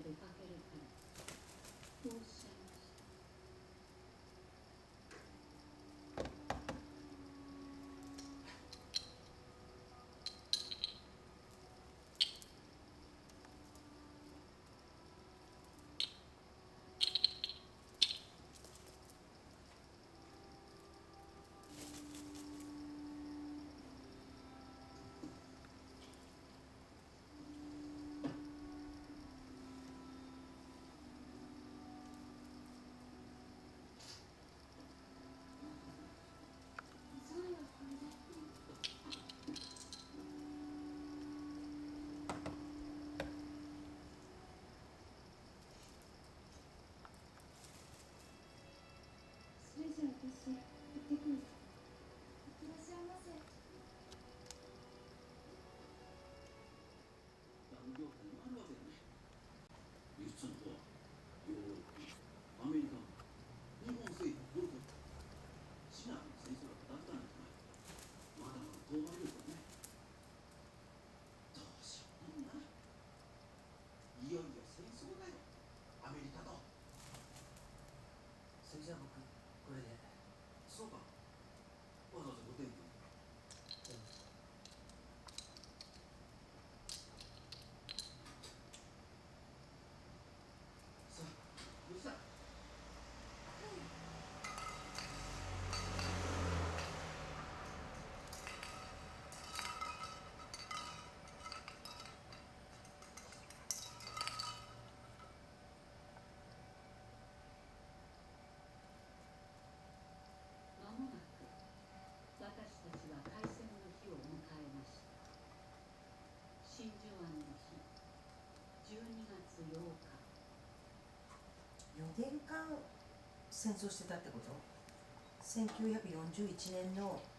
出かけるからとおっしゃいました。 それじゃあ私行ってくる。いってらっしゃいませ。 産業界もあるわけだね。輸出の方はヨーロッパ、アメリカ、日本製品どうぞ。シナの戦争が片付かないとな。まだまだ遠回りですよね。どうしようもないな。いよいよ戦争だよ、アメリカと。 それじゃあ僕これで。 そうか。わざわざご天気に。さあ、どうした。 間もなく私たちは開戦の日を迎えました。真珠湾の日、12月8日。 4年間戦争してたってこと？1941年の